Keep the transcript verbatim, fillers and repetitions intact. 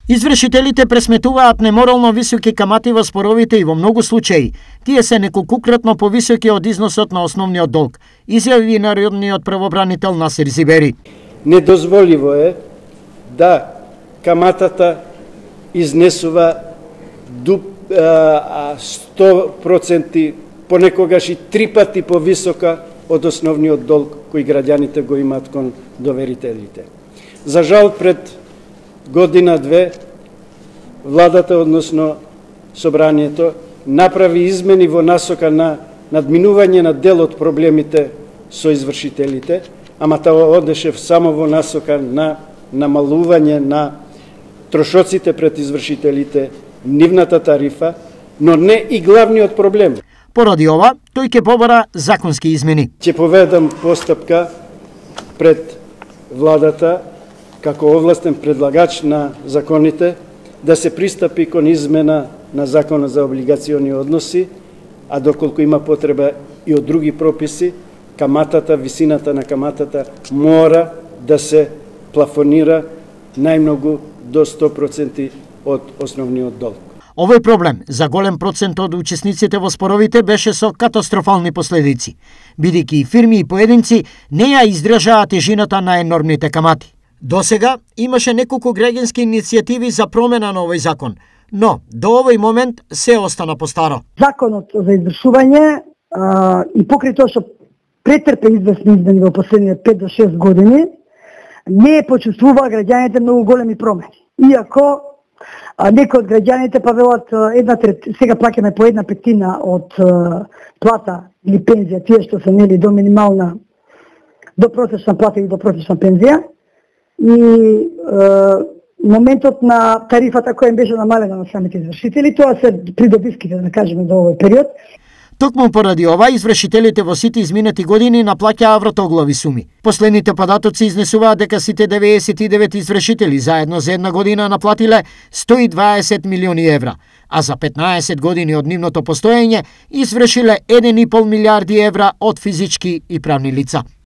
Извршителите пресметуваат неморално високи камати во споровите и во многу случаи тие се неколкукратно повисоки од износот на основниот долг, изјави народниот правобранител Насер Зибери. Недозволиво е да каматата изнесува сто проценти, понекогаш и три пати повисока од основниот долг кој граѓаните го имаат кон доверителите. За жал, пред година-две, владата, односно собранието, направи измени во насока на надминување на дел од проблемите со извршителите, ама тоа одеше само во насока на намалување на трошоците пред извршителите, нивната тарифа, но не и главниот проблем. Поради ова, тој ќе побара законски измени. Ќе поведам постапка пред владата како овластен предлагач на законите да се пристапи кон измена на Законот за облигациони односи, а доколку има потреба и од други прописи, каматата, висината на каматата мора да се плафонира најмногу до сто проценти од основниот долг. Овој проблем за голем процент од учесниците во споровите беше со катастрофални последици, бидејќи и фирми и поединци не ја издржаа тежината на енормните камати. Досега имаше неколку граѓански иницијативи за промена на овој закон, но до овој момент се остана по старо. Законот за извршување а, и покрај тоа што претрпе известни измени во последните пет до шест години, не е почувствува граѓаните многу големи промени. Иако а, некои од граѓаните па велат една трет, сега плаќаме по една петина од а, плата или пензија, тие што се нели до минимална, до просечна плата и до просечна пензија. И е, моментот на тарифата која им беше намалена на самите извршители, тоа се придобивките, да кажеме, до овој период. Токму поради ова, извршителите во сите изминати години наплаќаа вратоглави суми. Последните податоци изнесуваат дека сите деветдесет и девет извршители заедно за една година наплатиле сто и дваесет милиони евра, а за петнаесет години од нивното постоење извршиле еден и пол милијарди евра од физички и правни лица.